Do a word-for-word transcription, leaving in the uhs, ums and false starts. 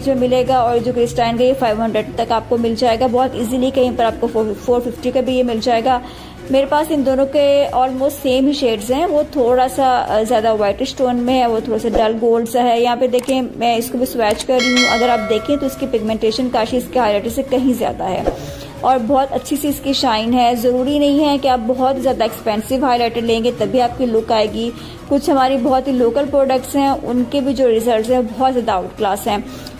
जो मिलेगा और जो क्रिस्टाइन का ये फाइव हंड्रेड तक आपको मिल जाएगा बहुत इजीली। कहीं पर आपको फोर फिफ्टी का भी ये मिल जाएगा। मेरे पास इन दोनों के ऑलमोस्ट सेम ही शेड्स हैं। वो थोड़ा सा ज़्यादा वाइट स्टोन में है, वो थोड़ा सा डल गोल्ड सा है। यहाँ पे देखें, मैं इसको भी स्वैच कर रही हूँ। अगर आप देखें तो इसकी पिगमेंटेशन काशी इसके हाईलाइटर से कहीं ज़्यादा है और बहुत अच्छी सी इसकी शाइन है। ज़रूरी नहीं है कि आप बहुत ज़्यादा एक्सपेंसिव हाईलाइटर लेंगे तभी आपकी लुक आएगी। कुछ हमारी बहुत ही लोकल प्रोडक्ट्स हैं, उनके भी जो रिजल्ट्स हैं बहुत ज़्यादा आउट क्लास हैं।